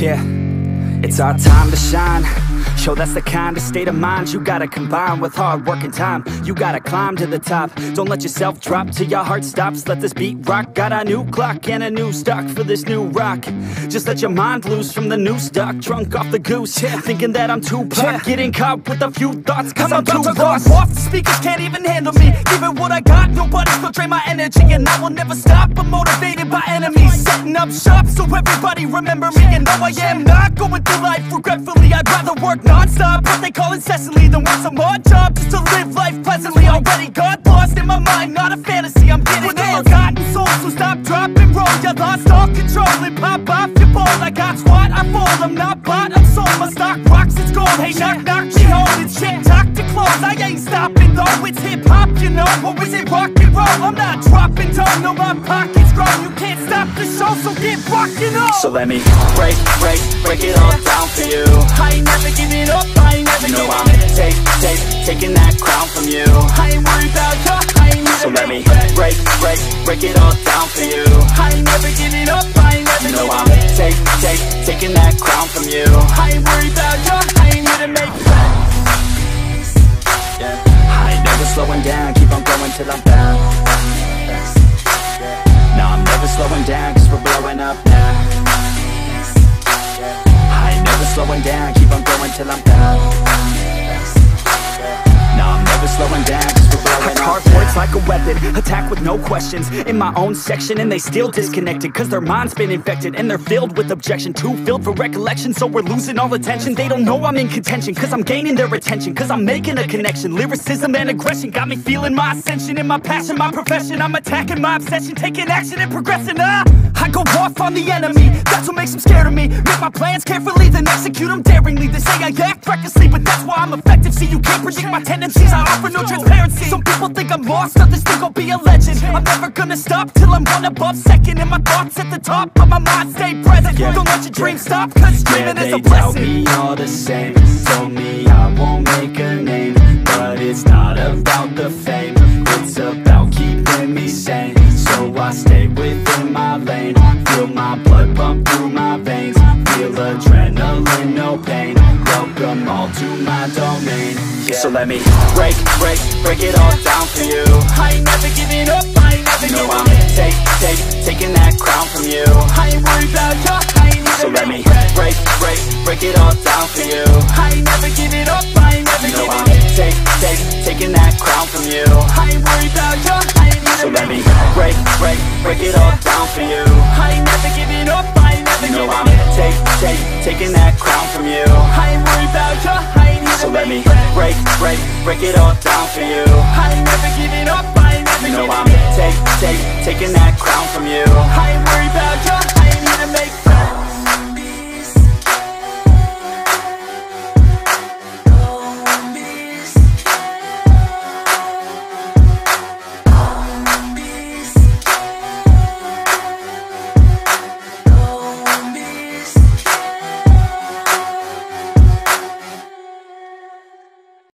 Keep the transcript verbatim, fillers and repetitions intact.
Yeah, it's our time to shine. Show that's the kind of state of mind you gotta combine with hard work and time. You gotta climb to the top. Don't let yourself drop till your heart stops. Let this beat rock. Got a new clock and a new stock for this new rock. Just let your mind loose from the new stock. Drunk off the goose, yeah. Thinking that I'm too pop, yeah. Getting caught with a few thoughts, cause I'm, I'm too lost. Off the speakers can't even handle me. Give it what I got, nobody's gonna drain my energy. And I will never stop, I'm motivated by enemies. Setting up shop so everybody remember me. And no, I am not going through life regretfully. I'd rather work non-stop, what they call incessantly, than work some odd job just to live life pleasantly. Already got lost in my mind, not a fantasy, I'm getting it. We're forgotten souls, so stop, drop, and roll. You lost all control and pop off your ball. I got squat, I fall, I'm not bought, I'm sold. My stock rocks, it's gold. Hey, knock, knock, she holding shit, talk to close. I ain't stopping though, it's hip-hop, you know. Or is it rock and roll? I'm not dropping tone, no, my pocket's grown. You can't stop the show, so get rockin' on. So let me break, break, break it all down for you. I ain't never giving up, I ain't never, you know, I'm take, take, taking that crown from you. I ain't worried about you, I ain't never. So let me break, break, break it all down for you. I ain't never giving up, I ain't never, you know, I'm take, take, taking that crown from you. I ain't worried about you, I ain't here to make friends. Yeah. I ain't never slowing down, keep on going till I'm down. No, I'm never slowing down, cause we're blowing up now. I ain't never slowing down, keep on going till I'm down. No, I'm never slowing down, cause we're blowing up. Hard words like a weapon, attack with no questions. In my own section and they still disconnected, cause their mind's been infected and they're filled with objection. Too filled for recollection, so we're losing all attention. They don't know I'm in contention, cause I'm gaining their attention. Cause I'm making a connection, lyricism and aggression got me feeling my ascension. In my passion, my profession, I'm attacking my obsession. Taking action and progressing, ah I go off on the enemy, that's what makes them scared of me. Make my plans carefully, then execute them daringly. They say I act recklessly, but that's why I'm effective. See, you can't predict my tendencies, I offer no transparency. Some people think I'm lost, others think I'll be a legend. I'm never gonna stop till I'm one above second. And my thoughts at the top, but my mind stay present. Yeah. Don't let your dreams stop, cause dreaming yeah, is a blessing. They tell me all the same, told me I won't make a name. But it's not about the fame, it's about keeping me sane. So I stay within my lane, feel my blood pump through my veins. Feel adrenaline, no pain, welcome all to my domain. Yeah. So let me break, break, break it all down for you. I ain't never giving up, I ain't never, you know, I'm take, take, taking that crown from you. I ain't worried about you, I ain't never. So let me break, break, break it all down for you. I ain't never giving up, I ain't never, you know, I'm take, take, taking that crown from you. I ain't worried about you, I ain't never. So let me break, break, break it all down for you. I ain't never giving up, I ain't never, you know, I'm take, take, taking that crown from you. I ain't worried about you, I ain't never. So let me break, break, break it all down for you. I ain't never giving up, I ain't never, you know, I'm take, take, taking that crown from you. I